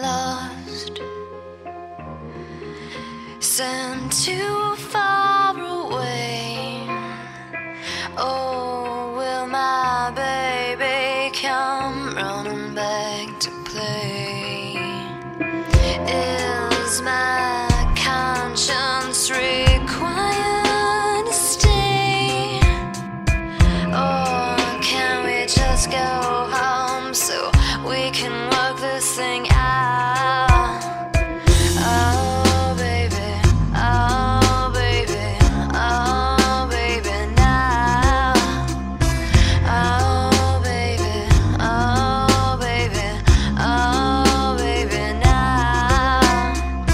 lost, sent too far away. Oh, will my baby come running back to play? Is my conscience required to stay? Or can we just go home so we can work this thing out? Oh baby, oh baby, oh baby now. Oh baby, oh baby, oh baby now.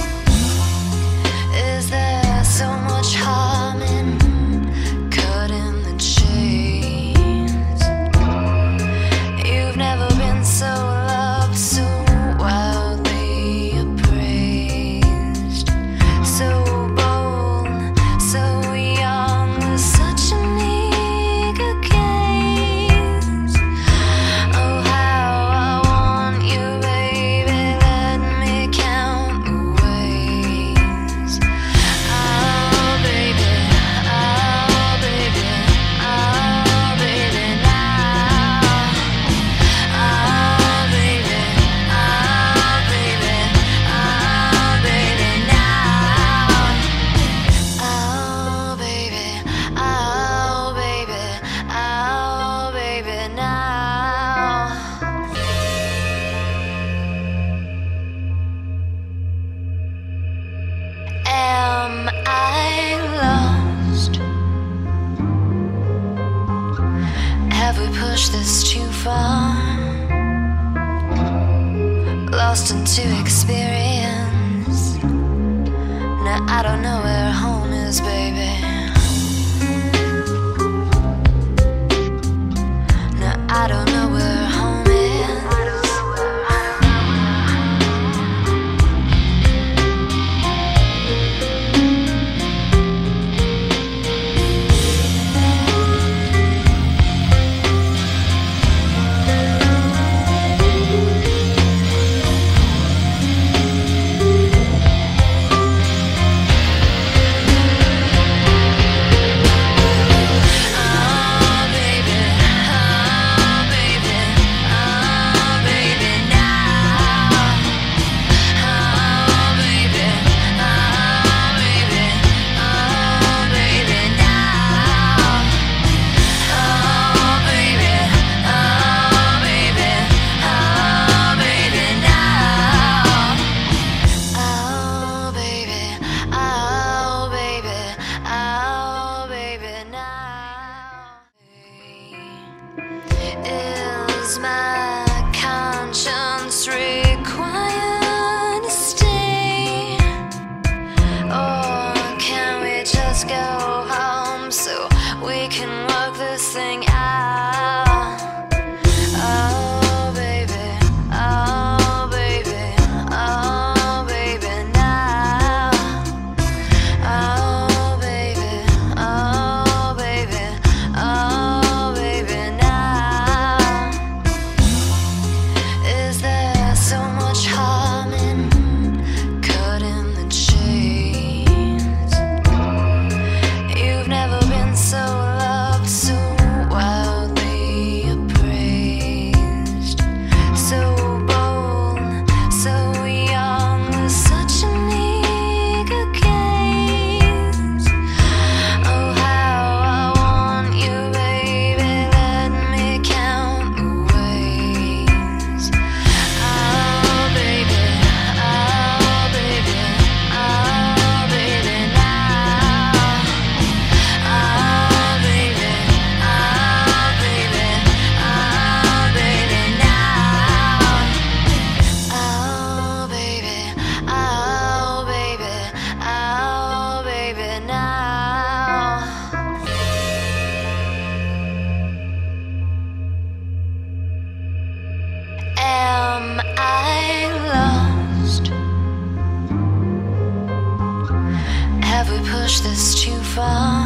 Is there so much harm in cutting the chains? You've never been so loved, so wildly appraised, so bold, so young, with such an eager gaze. Oh, how I want you, baby, let me count the ways. Oh, baby, oh, baby, oh, baby now. Oh, baby, oh, baby, oh, baby now. Oh, baby, oh, baby, oh, baby now. Am I lost? Have we pushed this too far? Lost into experience. Now I don't know where home is, baby. Now I don't know where home is. Oh baby, oh baby, oh baby now. Oh baby, oh baby, oh baby now. Oh baby, oh baby, oh baby now. Oh baby, oh baby, oh baby now. Is my conscience required to stay? Or can we just go home so we can work this thing out? Oh baby, oh baby, oh baby now. Oh baby, oh baby, oh baby now. Is there so much harm in cutting the chains? You've never been so loved, so wildly appraised, so bold, so young, with such an eager gaze. Oh, how I want you, baby, let me count the ways. Oh, baby, oh, baby, oh, baby now. Oh, baby, oh, baby, oh, baby now. Oh, baby, oh, baby, oh, baby now. Am I lost? Have we pushed this too far?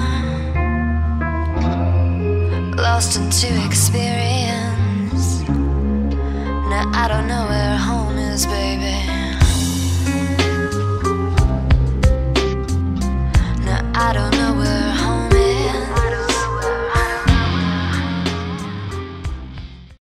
Lost into experience. Now I don't know where home is, baby. I don't know